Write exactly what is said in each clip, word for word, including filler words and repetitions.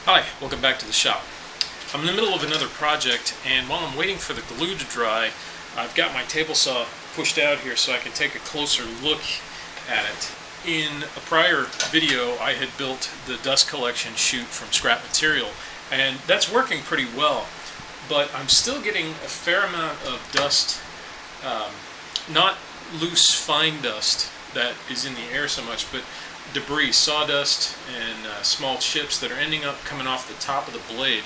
Hi, welcome back to the shop. I'm in the middle of another project, and while I'm waiting for the glue to dry, I've got my table saw pushed out here so I can take a closer look at it. In a prior video, I had built the dust collection chute from scrap material, and that's working pretty well, but I'm still getting a fair amount of dust, um, not loose fine dust that is in the air so much, but debris, sawdust, and uh, small chips that are ending up coming off the top of the blade.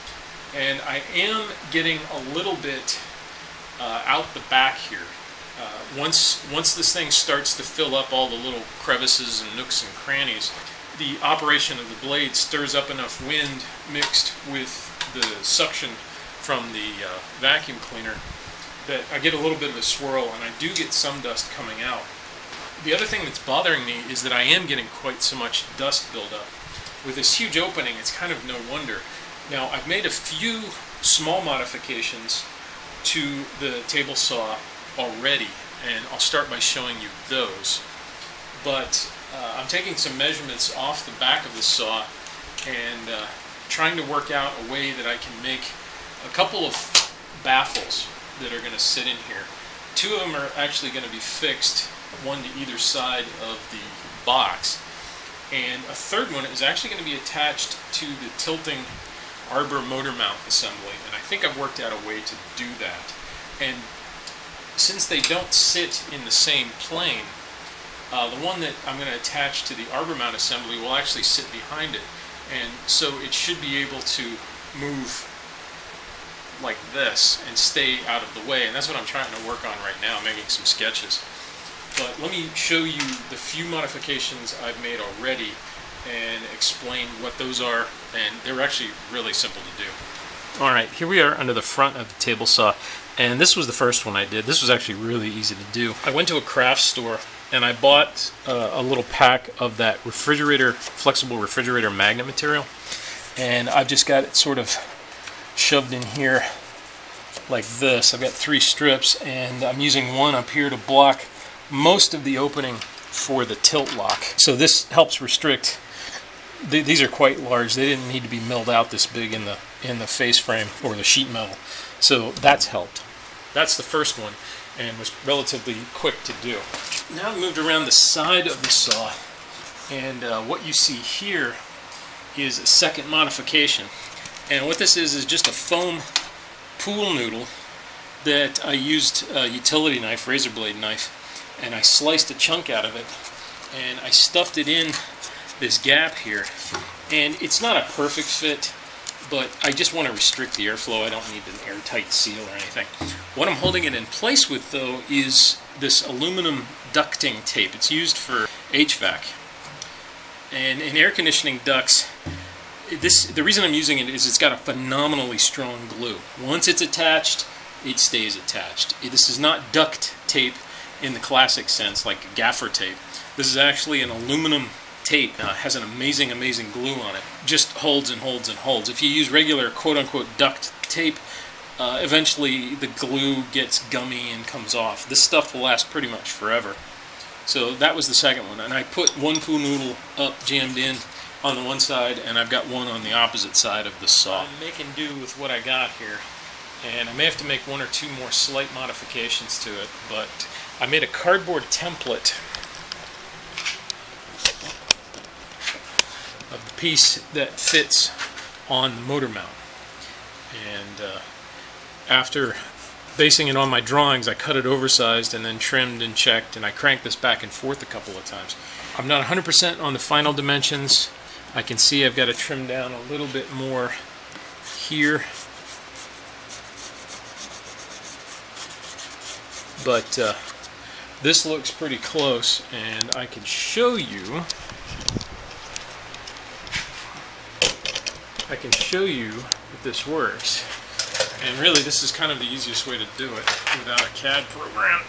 And I am getting a little bit uh, out the back here. Uh, once, once this thing starts to fill up all the little crevices and nooks and crannies, the operation of the blade stirs up enough wind mixed with the suction from the uh, vacuum cleaner that I get a little bit of a swirl, and I do get some dust coming out. The other thing that's bothering me is that I am getting quite so much dust buildup. With this huge opening, it's kind of no wonder. Now, I've made a few small modifications to the table saw already, and I'll start by showing you those. But uh, I'm taking some measurements off the back of the saw and uh, trying to work out a way that I can make a couple of baffles that are going to sit in here. Two of them are actually going to be fixed, one to either side of the box, and a third one is actually going to be attached to the tilting arbor motor mount assembly, and I think I've worked out a way to do that. And since they don't sit in the same plane, uh, the one that I'm going to attach to the arbor mount assembly will actually sit behind it, and so it should be able to move like this and stay out of the way, and that's what I'm trying to work on right now, making some sketches. But let me show you the few modifications I've made already and explain what those are, and they're actually really simple to do. Alright, here we are under the front of the table saw, and this was the first one I did. This was actually really easy to do. I went to a craft store and I bought uh, a little pack of that refrigerator, flexible refrigerator magnet material, and I've just got it sort of shoved in here like this. I've got three strips, and I'm using one up here to block most of the opening for the tilt lock. So this helps restrict. Th these are quite large. They didn't need to be milled out this big in the in the face frame or the sheet metal. So that's helped. That's the first one, and was relatively quick to do. Now I've moved around the side of the saw, and uh, what you see here is a second modification. And what this is is just a foam pool noodle that I used a utility knife, razor blade knife, and I sliced a chunk out of it, and I stuffed it in this gap here. And it's not a perfect fit, but I just want to restrict the airflow. I don't need an airtight seal or anything. What I'm holding it in place with, though, is this aluminum ducting tape. It's used for H V A C. And in air conditioning ducts, this the reason I'm using it is it's got a phenomenally strong glue. Once it's attached, it stays attached. This is not duct tape in the classic sense, like gaffer tape. This is actually an aluminum tape. Uh, has an amazing, amazing glue on it. Just holds and holds and holds. If you use regular quote-unquote duct tape, uh, eventually the glue gets gummy and comes off. This stuff will last pretty much forever. So that was the second one. And I put one pool noodle up, jammed in on the one side, and I've got one on the opposite side of the saw. I'm making do with what I got here, and I may have to make one or two more slight modifications to it, but I made a cardboard template of the piece that fits on the motor mount. And uh, after basing it on my drawings, I cut it oversized and then trimmed and checked, and I cranked this back and forth a couple of times. I'm not one hundred percent on the final dimensions. I can see I've got to trim down a little bit more here. But uh, this looks pretty close, and I can show you I can show you that this works. And really, this is kind of the easiest way to do it without a C A D program.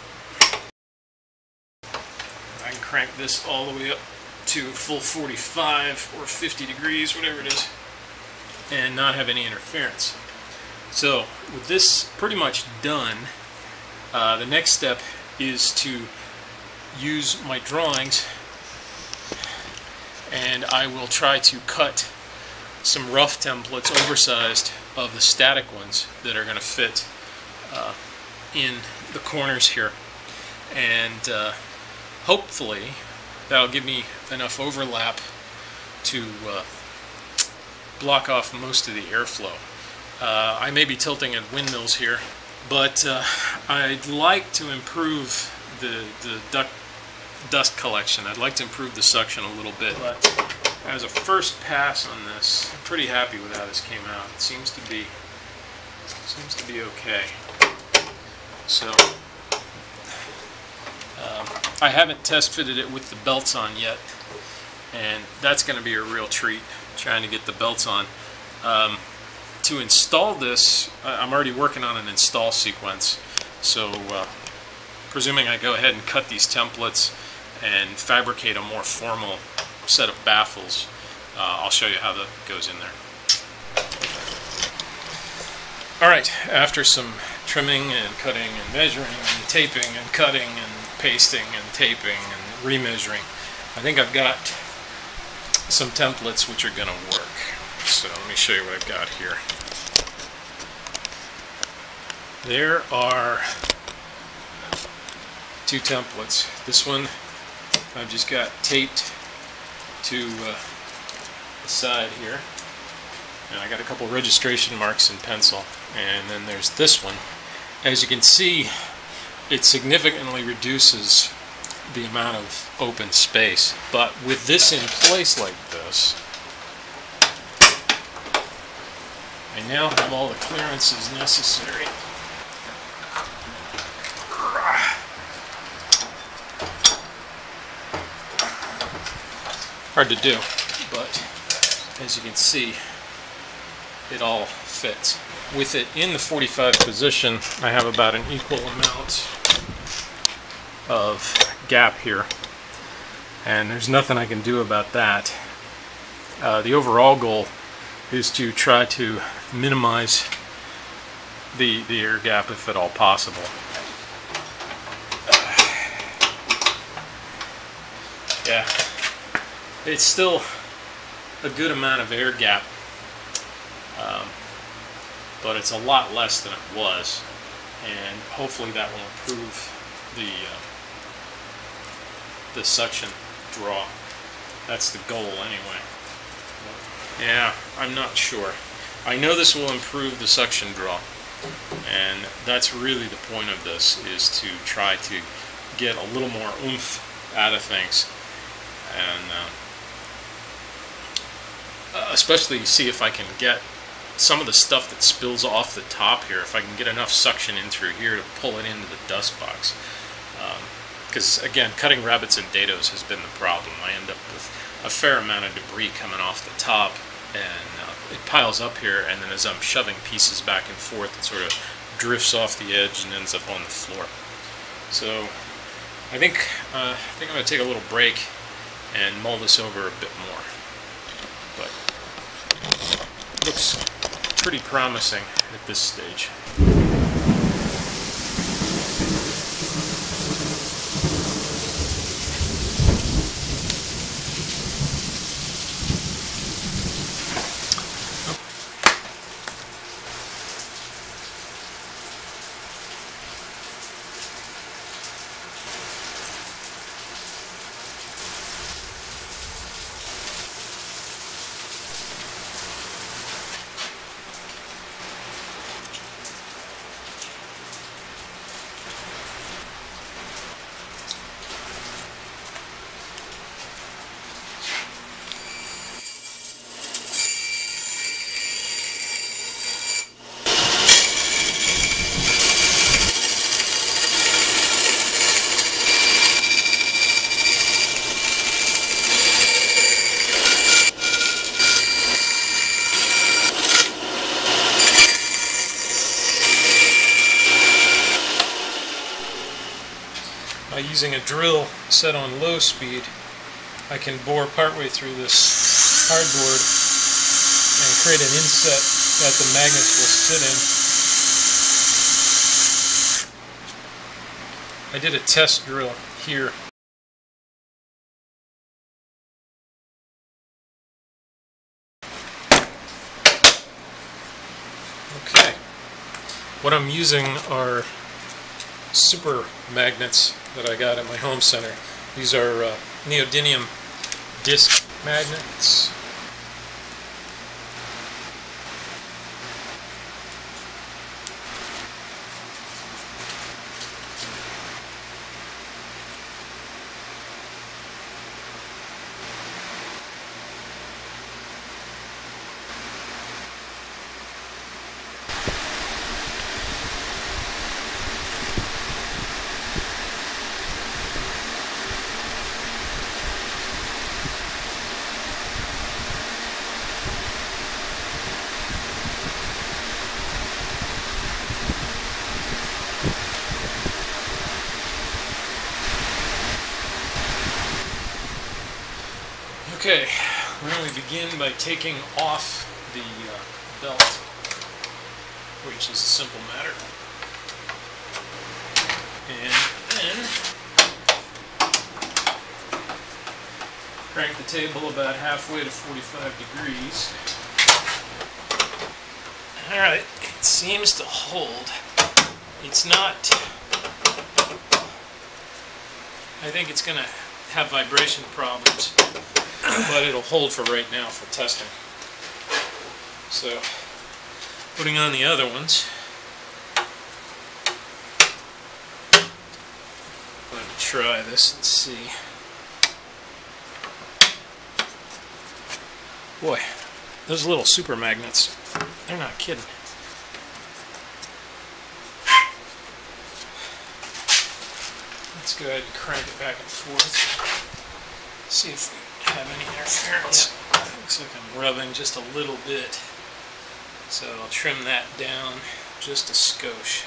I can crank this all the way up to full forty-five or fifty degrees, whatever it is, and not have any interference. So with this pretty much done, uh, the next step is to use my drawings, and I will try to cut some rough templates, oversized, of the static ones that are going to fit uh, in the corners here. And uh, hopefully that'll give me enough overlap to uh, block off most of the airflow. Uh, I may be tilting at windmills here, but uh, I'd like to improve the, the duct, dust collection. I'd like to improve the suction a little bit. But as a first pass on this, I'm pretty happy with how this came out. It seems to be seems to be okay. So um, I haven't test fitted it with the belts on yet, and that's going to be a real treat, trying to get the belts on. Um, to install this, I'm already working on an install sequence, so uh, presuming I go ahead and cut these templates and fabricate a more formal set of baffles, uh, I'll show you how that goes in there. Alright, after some trimming and cutting and measuring and taping and cutting and pasting and taping and remeasuring, I think I've got some templates which are going to work. So let me show you what I've got here. There are two templates. This one I've just got taped to uh, the side here, and I got a couple registration marks in pencil. And then there's this one. As you can see, it significantly reduces the amount of open space, but with this in place like this, I now have all the clearances necessary. Hard to do, but as you can see, it all fits. With it in the forty-five position, I have about an equal amount of gap here, and there's nothing I can do about that. Uh, the overall goal is to try to minimize the, the air gap if at all possible. Yeah, it's still a good amount of air gap, um, but it's a lot less than it was, and hopefully that will improve the uh, the suction draw. That's the goal anyway. Yeah, I'm not sure. I know this will improve the suction draw, and that's really the point of this, is to try to get a little more oomph out of things, and uh, especially see if I can get some of the stuff that spills off the top here, if I can get enough suction in through here to pull it into the dust box. Because um, again, cutting rabbits and dados has been the problem. I end up with a fair amount of debris coming off the top, and uh, it piles up here, and then as I'm shoving pieces back and forth, it sort of drifts off the edge and ends up on the floor. So I think uh, I think I'm going to take a little break and mull this over a bit more. But it looks pretty promising at this stage. By using a drill set on low speed, I can bore partway through this hardboard and create an inset that the magnets will sit in. I did a test drill here. What I'm using are super magnets that I got at my home center. These are uh, neodymium disc magnets. Okay, we're going to begin by taking off the uh, belt, which is a simple matter. And then crank the table about halfway to forty-five degrees. Alright, it seems to hold. It's not... I think it's going to have vibration problems, but it'll hold for right now for testing. So, putting on the other ones. Let me try this and see. Boy, those little super magnets, they're not kidding. Let's go ahead and crank it back and forth. See if we have any interference. Looks like I'm rubbing just a little bit. So I'll trim that down just a skosh.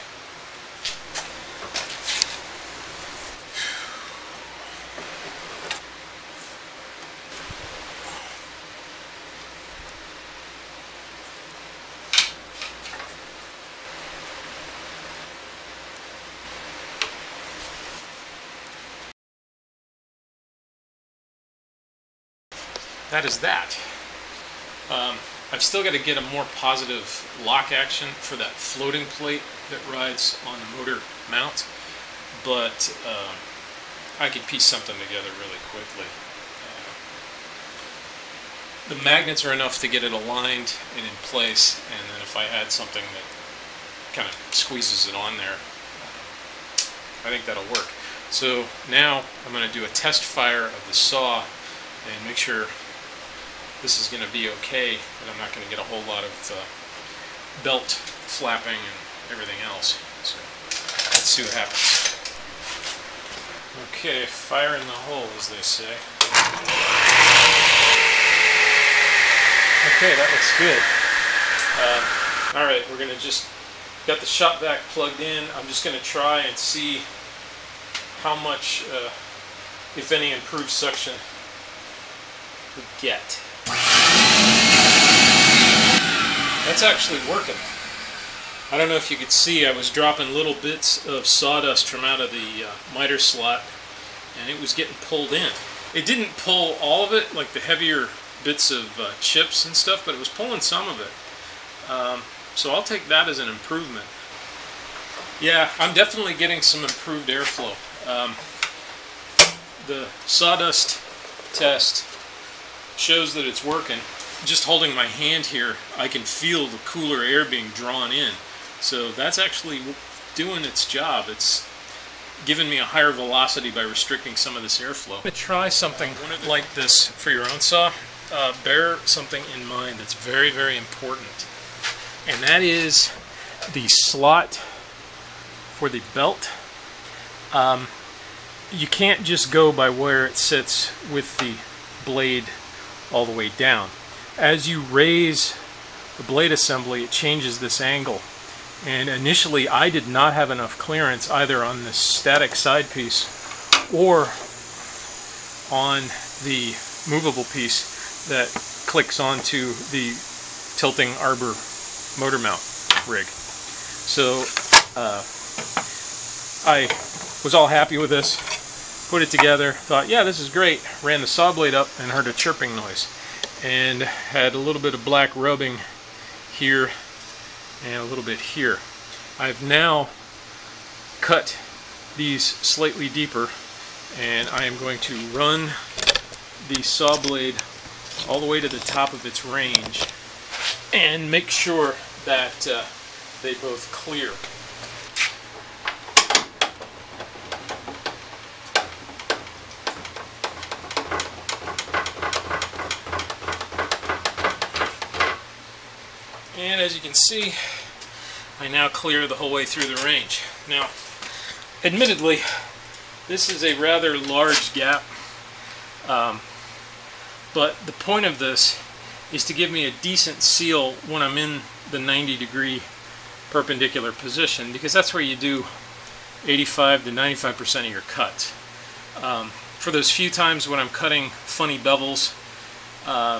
That is that. Um, I've still got to get a more positive lock action for that floating plate that rides on the motor mount, but uh, I could piece something together really quickly. Uh, the magnets are enough to get it aligned and in place, and then if I add something that kind of squeezes it on there, uh, I think that'll work. So now I'm going to do a test fire of the saw and make sure this is going to be okay, and I'm not going to get a whole lot of uh, belt flapping and everything else. So let's see what happens. Okay, fire in the hole, as they say. Okay, that looks good. Uh, all right, we're going to just got the shop vac plugged in. I'm just going to try and see how much, uh, if any, improved suction we get. That's actually working. I don't know if you could see, I was dropping little bits of sawdust from out of the uh, miter slot, and it was getting pulled in. It didn't pull all of it, like the heavier bits of uh, chips and stuff, but it was pulling some of it. Um, so I'll take that as an improvement. Yeah, I'm definitely getting some improved airflow. Um, the sawdust test shows that it's working. Just holding my hand here, I can feel the cooler air being drawn in. So that's actually doing its job. It's giving me a higher velocity by restricting some of this airflow. I'm going to try something like this for your own saw. Uh, bear something in mind that's very, very important. And that is the slot for the belt. Um, you can't just go by where it sits with the blade all the way down. As you raise the blade assembly, it changes this angle. And initially I did not have enough clearance either on the static side piece or on the movable piece that clicks onto the tilting arbor motor mount rig. So uh, I was all happy with this, put it together, thought, yeah, this is great, ran the saw blade up and heard a chirping noise. And had a little bit of black rubbing here and a little bit here. I've now cut these slightly deeper, and I am going to run the saw blade all the way to the top of its range and make sure that uh, they both clear. And as you can see, I now clear the whole way through the range. Now, admittedly, this is a rather large gap, um, but the point of this is to give me a decent seal when I'm in the ninety degree perpendicular position, because that's where you do eighty-five to ninety-five percent of your cuts. Um, for those few times when I'm cutting funny bevels, uh,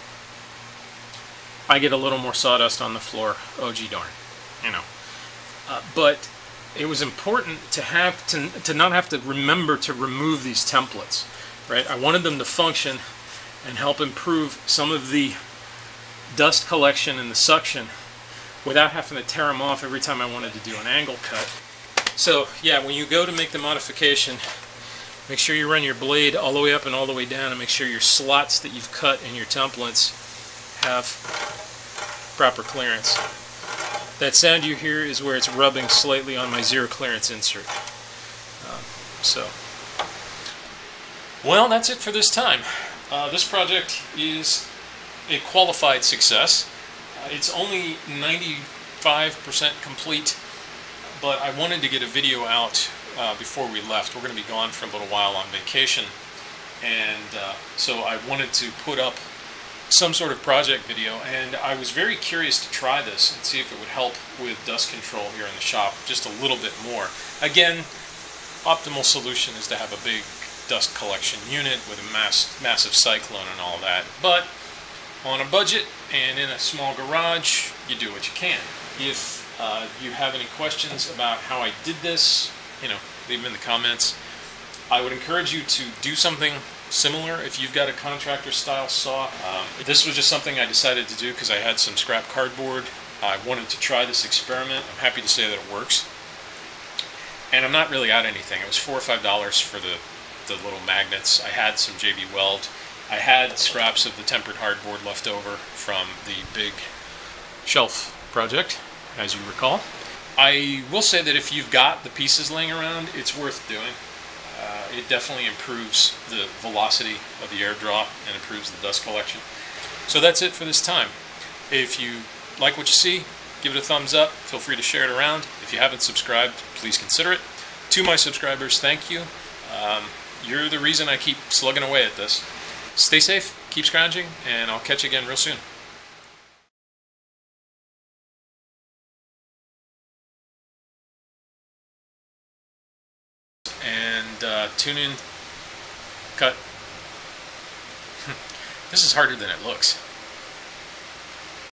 I get a little more sawdust on the floor. Oh gee darn, you know. Uh, but it was important to have to to not have to remember to remove these templates, right? I wanted them to function and help improve some of the dust collection and the suction without having to tear them off every time I wanted to do an angle cut. So yeah, when you go to make the modification, make sure you run your blade all the way up and all the way down, and make sure your slots that you've cut in your templates have proper clearance. That sound you hear is where it's rubbing slightly on my zero clearance insert. Um, so, well, that's it for this time. Uh, this project is a qualified success. Uh, it's only ninety-five percent complete, but I wanted to get a video out uh, before we left. We're going to be gone for a little while on vacation, and uh, so I wanted to put up some sort of project video, and I was very curious to try this and see if it would help with dust control here in the shop just a little bit more. Again, optimal solution is to have a big dust collection unit with a mass, massive cyclone and all that, but on a budget and in a small garage, you do what you can. If uh, you have any questions about how I did this, you know, leave them in the comments. I would encourage you to do something similar if you've got a contractor style saw. Um, this was just something I decided to do because I had some scrap cardboard. I wanted to try this experiment. I'm happy to say that it works. And I'm not really out anything. It was four or five dollars for the, the little magnets. I had some J B Weld. I had scraps of the tempered hardboard left over from the big shelf project, as you recall. I will say that if you've got the pieces laying around, it's worth doing. Uh, it definitely improves the velocity of the air draw and improves the dust collection. So that's it for this time. If you like what you see, give it a thumbs up. Feel free to share it around. If you haven't subscribed, please consider it. To my subscribers, thank you. Um, you're the reason I keep slugging away at this. Stay safe, keep scrounging, and I'll catch you again real soon. And uh, tune in, cut. This is harder than it looks.